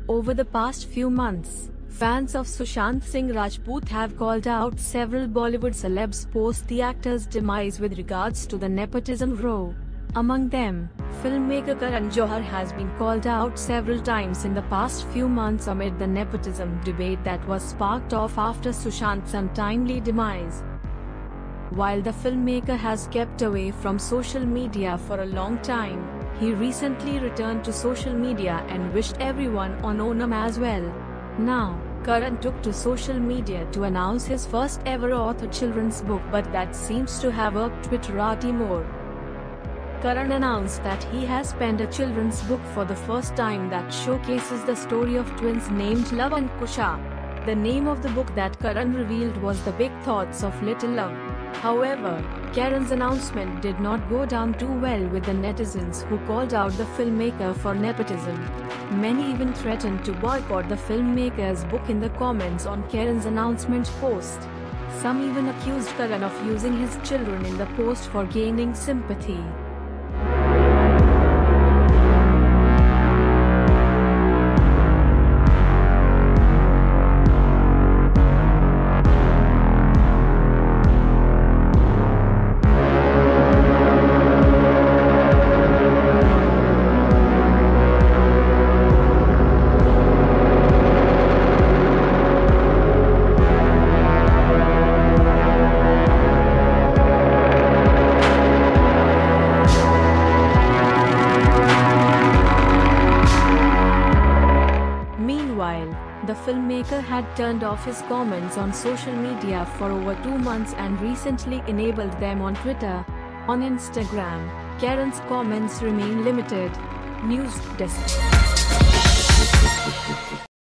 Over the past few months, fans of Sushant Singh Rajput have called out several Bollywood celebs post the actor's demise with regards to the nepotism row. Among them, filmmaker Karan Johar has been called out several times in the past few months amid the nepotism debate that was sparked off after Sushant's untimely demise. While the filmmaker has kept away from social media for a long time, he recently returned to social media and wished everyone on Onam as well. Now, Karan took to social media to announce his first ever author children's book, but that seems to have irked Twitterati more. Karan announced that he has penned a children's book for the first time that showcases the story of twins named Love and Kusha. The name of the book that Karan revealed was The Big Thoughts of Little Love. However, Karan's announcement did not go down too well with the netizens who called out the filmmaker for nepotism. Many even threatened to boycott the filmmaker's book in the comments on Karan's announcement post. Some even accused Karan of using his children in the post for gaining sympathy. Meanwhile, the filmmaker had turned off his comments on social media for over 2 months and recently enabled them on Twitter. On Instagram, Karan's comments remain limited. News Desk.